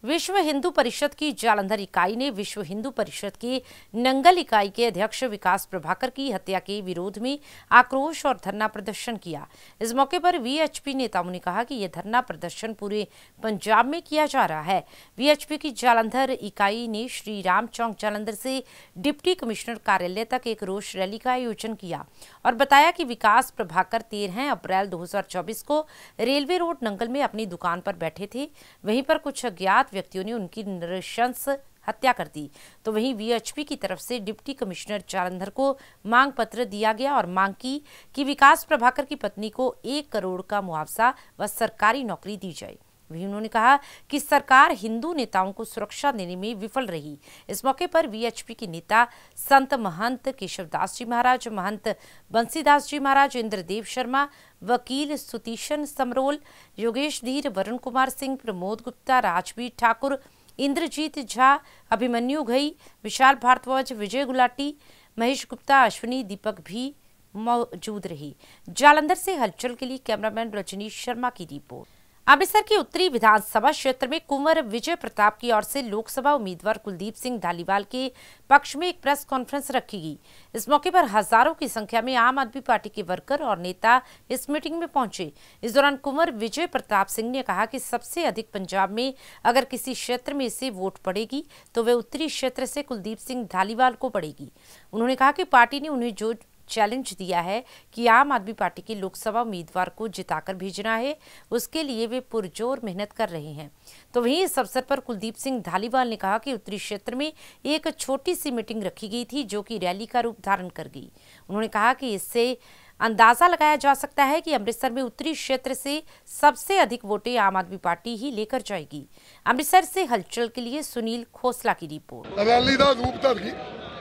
विश्व हिंदू परिषद की जालंधर इकाई ने विश्व हिंदू परिषद की नंगल इकाई के अध्यक्ष विकास प्रभाकर की हत्या के विरोध में आक्रोश और धरना प्रदर्शन किया। इस मौके पर वीएचपी नेताओं ने कहा कि यह धरना प्रदर्शन पूरे पंजाब में किया जा रहा है। वीएचपी की जालंधर इकाई ने श्री राम चौक जालंधर से डिप्टी कमिश्नर कार्यालय तक एक रोष रैली का आयोजन किया और बताया कि विकास प्रभाकर 13 अप्रैल 2024 को रेलवे रोड नंगल में अपनी दुकान पर बैठे थे। वहीं पर कुछ अज्ञात व्यक्तियों ने उनकी नृशंस हत्या कर दी। तो वहीं वीएचपी की तरफ से डिप्टी कमिश्नर जालंधर को मांग पत्र दिया गया और मांग की कि विकास प्रभाकर की पत्नी को 1 करोड़ का मुआवजा व सरकारी नौकरी दी जाए। वहीं उन्होंने कहा कि सरकार हिंदू नेताओं को सुरक्षा देने में विफल रही। इस मौके पर वीएचपी के नेता संत महंत केशवदास जी महाराज, महंत बंसीदास जी महाराज, इंद्रदेव शर्मा, वकील सुतीशन समरोल, योगेश धीर, वरुण कुमार सिंह, प्रमोद गुप्ता, राजवीर ठाकुर, इंद्रजीत झा, अभिमन्यु घई, विशाल भारद्वाज, विजय गुलाटी, महेश गुप्ता, अश्विनी दीपक भी मौजूद रही। जालंधर से हलचल के लिए कैमरामैन रजनीश शर्मा की रिपोर्ट। अमृतसर की उत्तरी विधानसभा क्षेत्र में कुंवर विजय प्रताप की ओर से लोकसभा उम्मीदवार कुलदीप सिंह धालीवाल के पक्ष में एक प्रेस कॉन्फ्रेंस रखी गई। इस मौके पर हजारों की संख्या में आम आदमी पार्टी के वर्कर और नेता इस मीटिंग में पहुंचे। इस दौरान कुंवर विजय प्रताप सिंह ने कहा कि सबसे अधिक पंजाब में अगर किसी क्षेत्र में इसे वोट पड़ेगी तो वे उत्तरी क्षेत्र से कुलदीप सिंह धालीवाल को पड़ेगी। उन्होंने कहा कि पार्टी ने उन्हें जो चैलेंज दिया है कि आम आदमी पार्टी के लोकसभा उम्मीदवार को जिताकर भेजना है, उसके लिए वे पुरजोर मेहनत कर रहे हैं। तो वहीं इस अवसर पर कुलदीप सिंह धालीवाल ने कहा कि उत्तरी क्षेत्र में एक छोटी सी मीटिंग रखी गई थी जो कि रैली का रूप धारण कर गई। उन्होंने कहा कि इससे अंदाजा लगाया जा सकता है कि अमृतसर में उत्तरी क्षेत्र से सबसे अधिक वोटें आम आदमी पार्टी ही लेकर जाएगी। अमृतसर से हलचल के लिए सुनील खोसला की रिपोर्ट। रैली का रूप धर गई।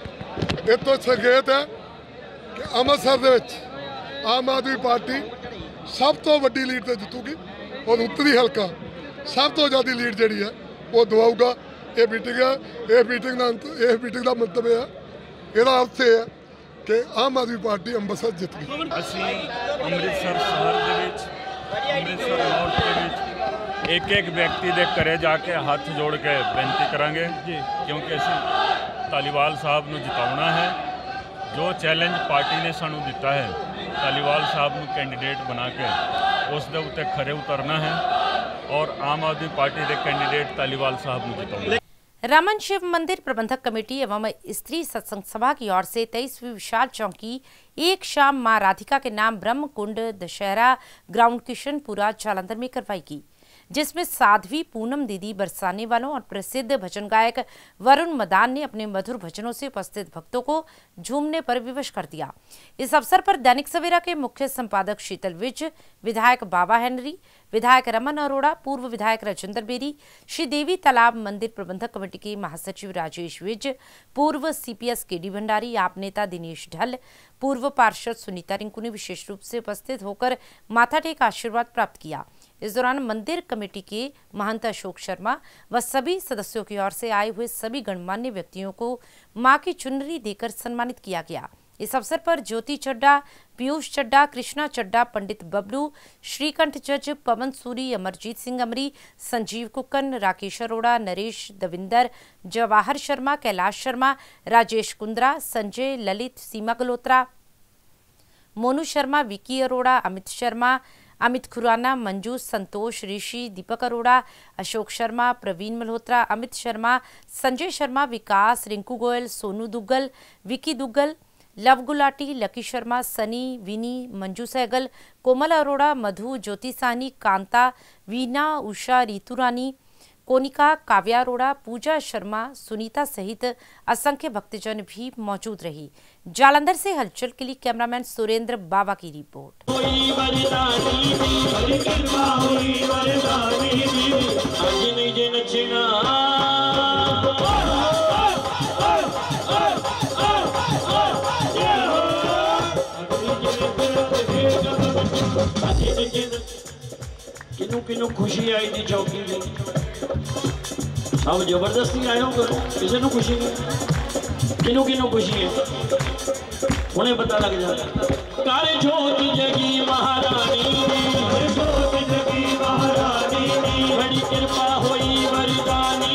ये तो संकेत है कि अमृतसर दे विच आम आदमी पार्टी सब तो वड्डी लीड ते जितूगी और उत्तरी हल्का सब तो ज़्यादा लीड जी है वो दवाऊगा। ये मीटिंग है, ये मीटिंग का मतलब है, इसका अर्थ है कि आम आदमी पार्टी अमृतसर जित गई। असी अमृतसर शहर दे विच, अमृतसर नॉर्थ दे विच एक व्यक्ति दे घरे जाके हाथ जोड़ के बेनती करांगे क्योंकि असी धालीवाल साहब नूं जिताउणा है। जो चैलेंज पार्टी ने सानू दिता है धालीवाल साहब को कैंडीडेट बना के उस दे उत्ते खरे उतरना है और आम आदमी पार्टी के कैंडीडेट धालीवाल साहब को जिताना। रमन शिव मंदिर प्रबंधक कमेटी एवं स्त्री सत्संग सभा की ओर से 23वीं विशाल चौकी एक शाम मां राधिका के नाम ब्रह्म कुंड दशहरा ग्राउंड किशनपुरा जालंधर में करवाई गई, जिसमें साध्वी पूनम दीदी बरसाने वालों और प्रसिद्ध भजन गायक वरुण मदान ने अपने मधुर भजनों से उपस्थित भक्तों को झूमने पर विवश कर दिया। इस अवसर पर दैनिक सवेरा के मुख्य संपादक शीतल विज, विधायक बाबा हेनरी, विधायक रमन अरोड़ा, पूर्व विधायक राजेंद्र बेरी, श्री देवी तालाब मंदिर प्रबंधक कमेटी के महासचिव राजेश विज, पूर्व सीपीएस केडी भंडारी, आप नेता दिनेश ढल, पूर्व पार्षद सुनीता रिंकू ने विशेष रूप से उपस्थित होकर माथा टेक आशीर्वाद प्राप्त किया। इस दौरान मंदिर कमेटी के महंत अशोक शर्मा व सभी सदस्यों की ओर से आए हुए सभी गणमान्य व्यक्तियों को मां की चुनरी देकर सम्मानित किया गया। इस अवसर पर ज्योति चड्डा, पीयूष चड्डा, कृष्णा चड्डा, पंडित बबलू, श्रीकंठ जज, पवन सूरी, अमरजीत सिंह अमरी, संजीव कुक्कन, राकेश अरोड़ा, नरेश दविंदर, जवाहर शर्मा, कैलाश शर्मा, राजेश कुंद्रा, संजय ललित, सीमा गलोत्रा, मोनू शर्मा, विकी अरोड़ा, अमित शर्मा, अमित खुराना, मंजू, संतोष, ऋषि, दीपक अरोड़ा, अशोक शर्मा, प्रवीण मल्होत्रा, अमित शर्मा, संजय शर्मा, विकास, रिंकू गोयल, सोनू दुग्गल, विकी दुग्गल, लव गुलाटी, लकी शर्मा, सनी, विनी, मंजू सहगल, कोमल अरोड़ा, मधु, ज्योति साहनी, कांता, वीना, उषा, रीतू रानी, कोनिका, काव्या अरोड़ा, पूजा शर्मा, सुनीता सहित असंख्य भक्तजन भी मौजूद रही। जालंधर से हलचल के लिए कैमरामैन सुरेंद्र बाबा की रिपोर्ट। किनू खुशी आई थी चौकी में, अब जबरदस्ती आए हो किसी को खुशी नहीं, किनू खुशी है उन्हें पता लग जाता। कारे जोत जगी महारानी, जोत जगी महारानी, बड़ी कृपा हुई वरदानी।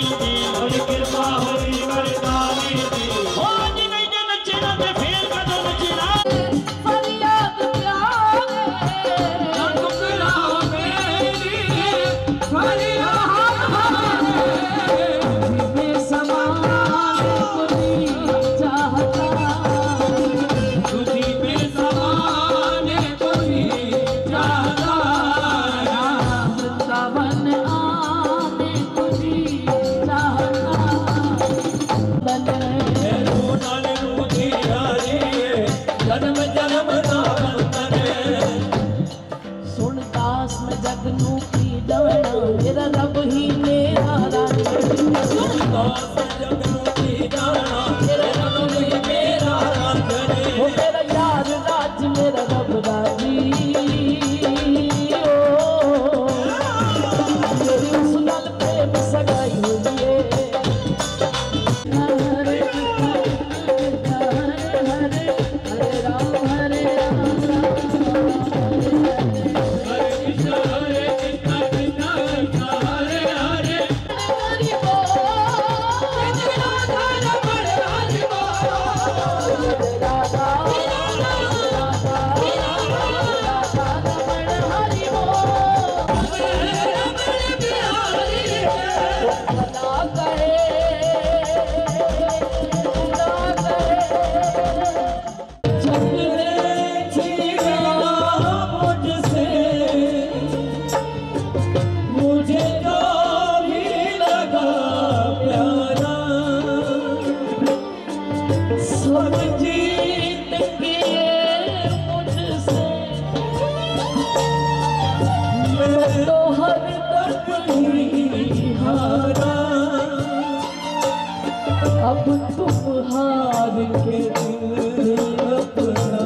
अब तुम हार के दिल अपना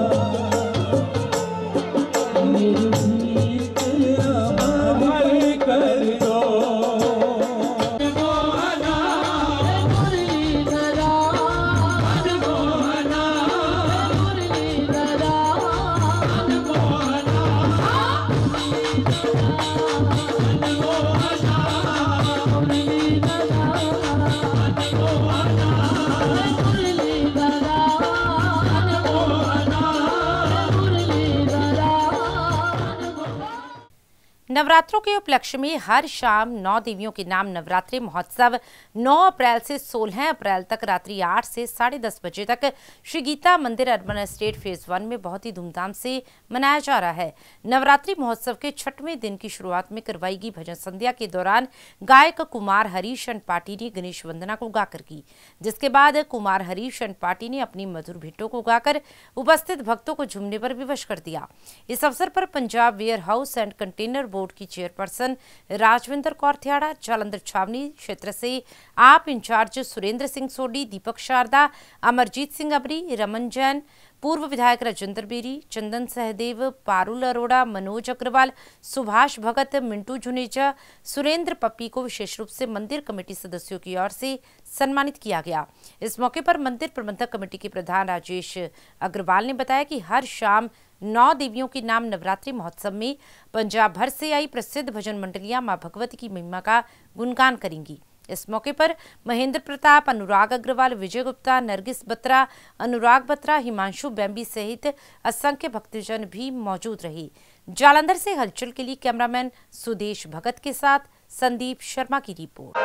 मेरी जीत अमर कर दो। नवरात्रों के उपलक्ष्य में हर शाम 9 देवियों के नाम नवरात्रि महोत्सव 9 अप्रैल से 16 अप्रैल तक रात्रि 8 से 10:30 बजे तक श्री गीता मंदिर अर्बन एस्टेट फेज 1 में बहुत ही धूमधाम से मनाया जा रहा है। नवरात्रि महोत्सव के 6वें दिन की शुरुआत में करवाई गई भजन संध्या के दौरान गायक कुमार हरीश पाटी ने गणेश वंदना को गाकर की, जिसके बाद कुमार हरीश पाटी ने अपनी मधुर भेंटों को गाकर उपस्थित भक्तों को झूमने पर विवश कर दिया। इस अवसर पर Punjab warehouse and container board की चेयरपर्सन राजविंदर कौर थियाड़ा, जालंधर छावनी क्षेत्र से आप इंचार्ज सुरेंद्र सिंह सोडी, दीपक शारदा, अमरजीत सिंह अबरी, रमन जैन, पूर्व विधायक राजेंद्र बेरी, चंदन सहदेव, पारुल अरोड़ा, मनोज अग्रवाल, सुभाष भगत, मिंटू जुनेजा, सुरेंद्र पप्पी को विशेष रूप से मंदिर कमेटी सदस्यों की ओर से सम्मानित किया गया। इस मौके पर मंदिर प्रबंधक कमेटी के प्रधान राजेश अग्रवाल ने बताया कि हर शाम 9 देवियों के नाम नवरात्रि महोत्सव में पंजाब भर से आई प्रसिद्ध भजन मंडलियां मां भगवती की महिमा का गुणगान करेंगी। इस मौके पर महेंद्र प्रताप, अनुराग अग्रवाल, विजय गुप्ता, नरगिस बत्रा, अनुराग बत्रा, हिमांशु बेम्बी सहित असंख्य भक्तजन भी मौजूद रहे। जालंधर से हलचल के लिए कैमरामैन सुदेश भगत के साथ संदीप शर्मा की रिपोर्ट।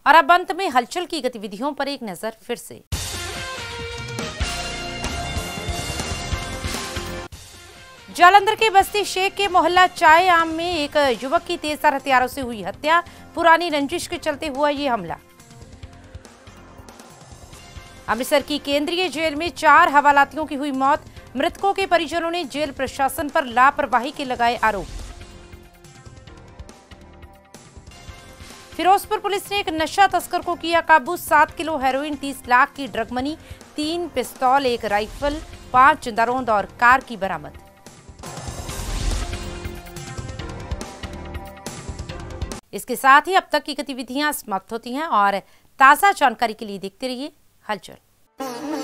और अब अंत में हलचल की गतिविधियों पर एक नजर फिर से। जालंधर के बस्ती शेख के मोहल्ला चाय आम में एक युवक की तेजधार हथियारों से हुई हत्या। पुरानी रंजिश के चलते हुआ ये हमला। अमृतसर की केंद्रीय जेल में 4 हवालातियों की हुई मौत। मृतकों के परिजनों ने जेल प्रशासन पर लापरवाही के लगाए आरोप। फिरोजपुर पुलिस ने एक नशा तस्कर को किया काबू। 7 किलो हेरोइन, 30 लाख की ड्रग मनी, 3 पिस्तौल, 1 राइफल, 5 दरोंद और कार की बरामद। इसके साथ ही अब तक की गतिविधियां समाप्त होती हैं और ताजा जानकारी के लिए देखते रहिए हलचल।